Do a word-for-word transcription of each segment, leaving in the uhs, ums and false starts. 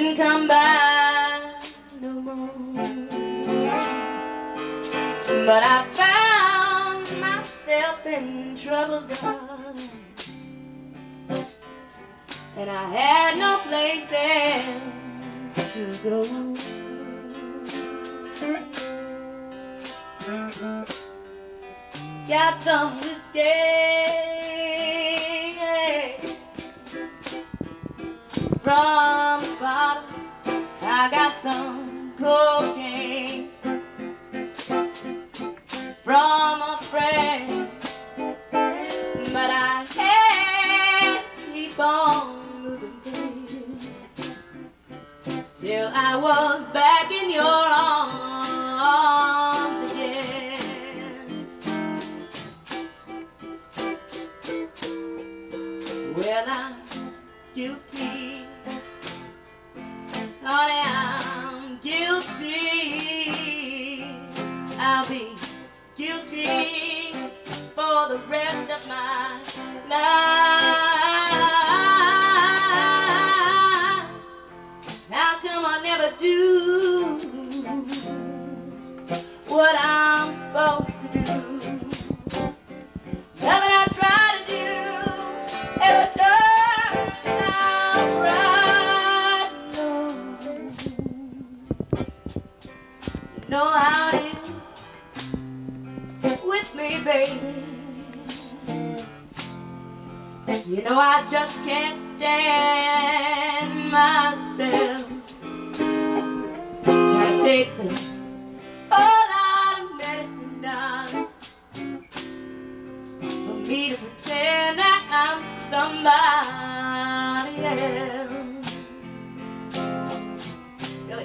didn't come by no more. But I found myself in trouble, darling, and I had no place else to go. Got some whiskey from the bottle, I got some cocaine from a friend, but I had to keep on moving till I was back in your arms again. Well, I'm guilty, honey, I'm guilty. I'll be guilty for the rest of my life. How come I never do what I'm supposed to do? Nothing I try to do ever turns out right. No, you know how it is with me, baby. You know I just can't stand myself. It takes a whole lot of medicine, darling, for me to pretend that I'm somebody else. Really?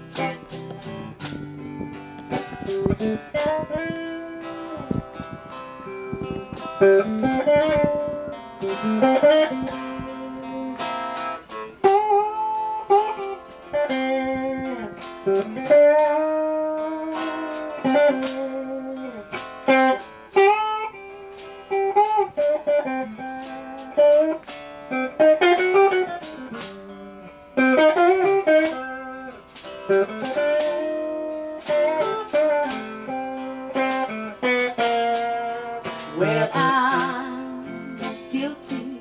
Well, I'm guilty,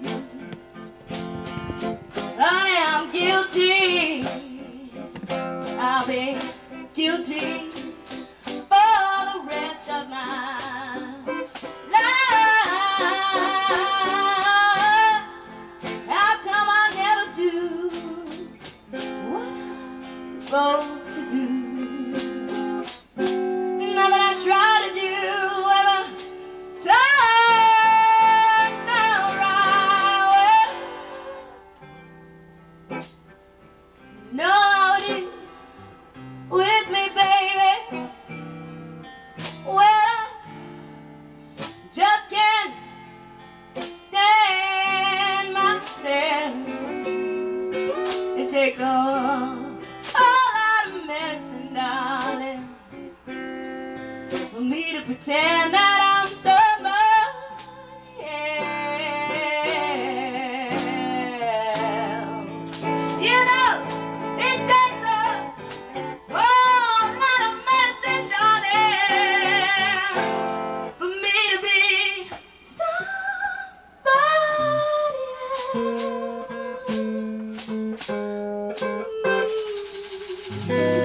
honey, I'm guilty. I'll be guilty for the rest of my life. How come I never do what I'm supposed to do? Now that I try to do ever turns out right. Know how it is with me, baby. Well, I just can't stand myself. It takes a whole lot of medicine, darling, for me to pretend that I'm somebody else. You know, it takes a whole lot of medicine, darling, for me to be somebody else.